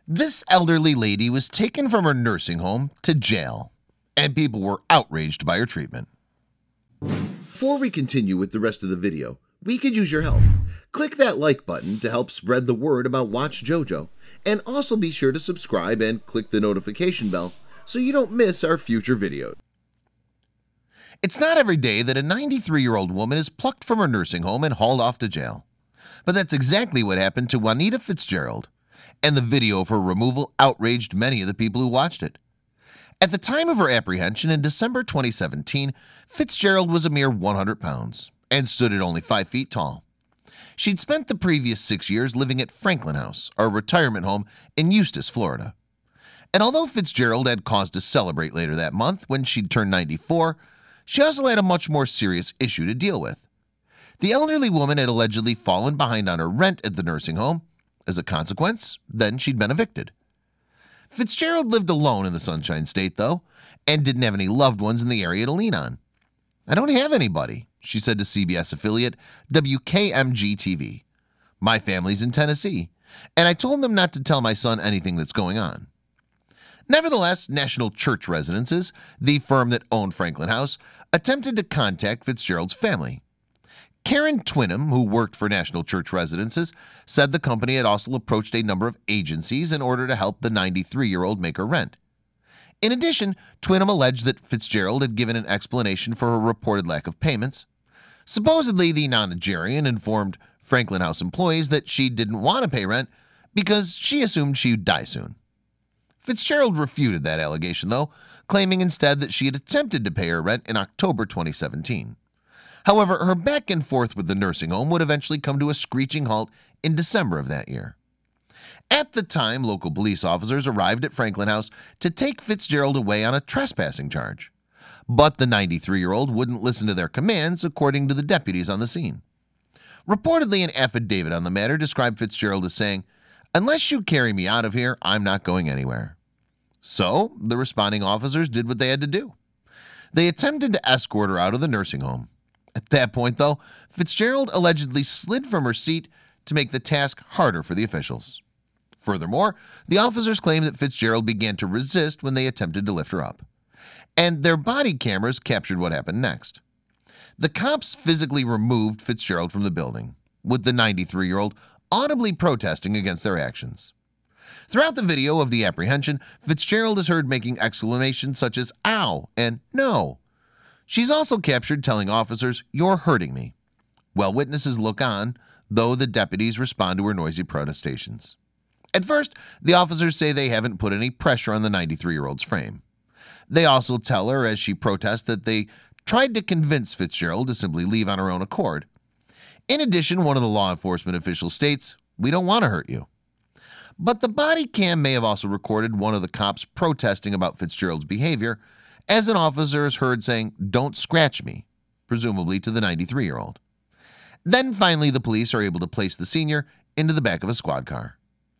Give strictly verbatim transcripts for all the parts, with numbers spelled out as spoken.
This elderly lady was taken from her nursing home to jail, and people were outraged by her treatment. Before we continue with the rest of the video, we could use your help. Click that like button to help spread the word about WatchJojo, and also be sure to subscribe and click the notification bell so you don't miss our future videos. It's not every day that a ninety-three-year-old woman is plucked from her nursing home and hauled off to jail. But that's exactly what happened to Juanita Fitzgerald, and the video of her removal outraged many of the people who watched it. At the time of her apprehension in December twenty seventeen, Fitzgerald was a mere one hundred pounds and stood at only five feet tall. She'd spent the previous six years living at Franklin House, a retirement home in Eustis, Florida. And although Fitzgerald had cause to celebrate later that month when she'd turned ninety-four, she also had a much more serious issue to deal with. The elderly woman had allegedly fallen behind on her rent at the nursing home. As a consequence, then she'd been evicted. Fitzgerald lived alone in the Sunshine State, though, and didn't have any loved ones in the area to lean on. "I don't have anybody," she said to C B S affiliate W K M G T V. "My family's in Tennessee, and I told them not to tell my son anything that's going on." Nevertheless, National Church Residences, the firm that owned Franklin House, attempted to contact Fitzgerald's family. Karen Twinham, who worked for National Church Residences, said the company had also approached a number of agencies in order to help the ninety-three-year-old make her rent. In addition, Twinham alleged that Fitzgerald had given an explanation for her reported lack of payments. Supposedly, the nonagenarian informed Franklin House employees that she didn't want to pay rent because she assumed she would die soon. Fitzgerald refuted that allegation, though, claiming instead that she had attempted to pay her rent in October twenty seventeen. However, her back and forth with the nursing home would eventually come to a screeching halt in December of that year. At the time, local police officers arrived at Franklin House to take Fitzgerald away on a trespassing charge. But the ninety-three-year-old wouldn't listen to their commands, according to the deputies on the scene. Reportedly, an affidavit on the matter described Fitzgerald as saying, "Unless you carry me out of here, I'm not going anywhere." So, the responding officers did what they had to do. They attempted to escort her out of the nursing home. At that point, though, Fitzgerald allegedly slid from her seat to make the task harder for the officials. Furthermore, the officers claimed that Fitzgerald began to resist when they attempted to lift her up. And their body cameras captured what happened next. The cops physically removed Fitzgerald from the building, with the ninety-three-year-old audibly protesting against their actions. Throughout the video of the apprehension, Fitzgerald is heard making exclamations such as "ow" and "no." She's also captured telling officers, "You're hurting me," while witnesses look on, though the deputies respond to her noisy protestations. At first, the officers say they haven't put any pressure on the ninety-three-year-old's frame. They also tell her as she protests that they tried to convince Fitzgerald to simply leave on her own accord. In addition, one of the law enforcement officials states, "We don't want to hurt you." But the body cam may have also recorded one of the cops protesting about Fitzgerald's behavior, as an officer is heard saying, "Don't scratch me," presumably to the ninety-three-year-old. Then finally the police are able to place the senior into the back of a squad car.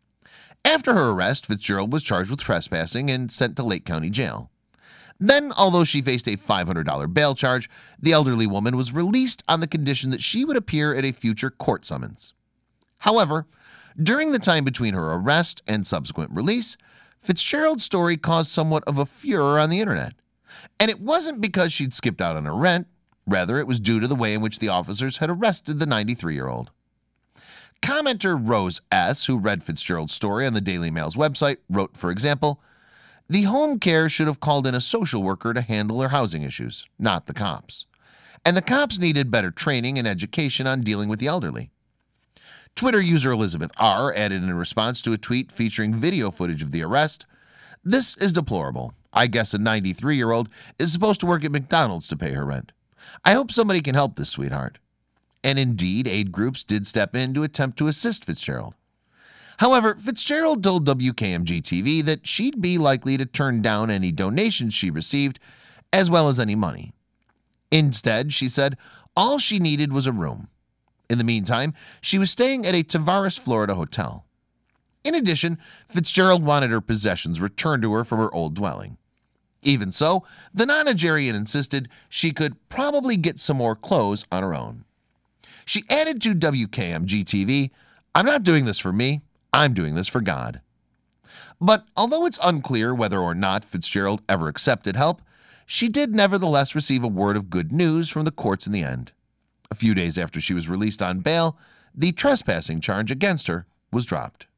After her arrest, Fitzgerald was charged with trespassing and sent to Lake County Jail. Then, although she faced a five hundred dollar bail charge, the elderly woman was released on the condition that she would appear at a future court summons. However, during the time between her arrest and subsequent release, Fitzgerald's story caused somewhat of a furor on the internet. And it wasn't because she'd skipped out on her rent. Rather, it was due to the way in which the officers had arrested the ninety-three-year-old. Commenter Rose S., who read Fitzgerald's story on the Daily Mail's website, wrote, for example, "The home care should have called in a social worker to handle her housing issues, not the cops. And the cops needed better training and education on dealing with the elderly." Twitter user Elizabeth R. added in response to a tweet featuring video footage of the arrest, "This is deplorable. I guess a ninety-three-year-old is supposed to work at McDonald's to pay her rent. I hope somebody can help this sweetheart." And indeed, aid groups did step in to attempt to assist Fitzgerald. However, Fitzgerald told W K M G T V that she'd be likely to turn down any donations she received, as well as any money. Instead, she said, all she needed was a room. In the meantime, she was staying at a Tavares, Florida hotel. In addition, Fitzgerald wanted her possessions returned to her from her old dwelling. Even so, the nonagenarian insisted she could probably get some more clothes on her own. She added to W K M G T V, "I'm not doing this for me, I'm doing this for God." But although it's unclear whether or not Fitzgerald ever accepted help, she did nevertheless receive a word of good news from the courts in the end. A few days after she was released on bail, the trespassing charge against her was dropped.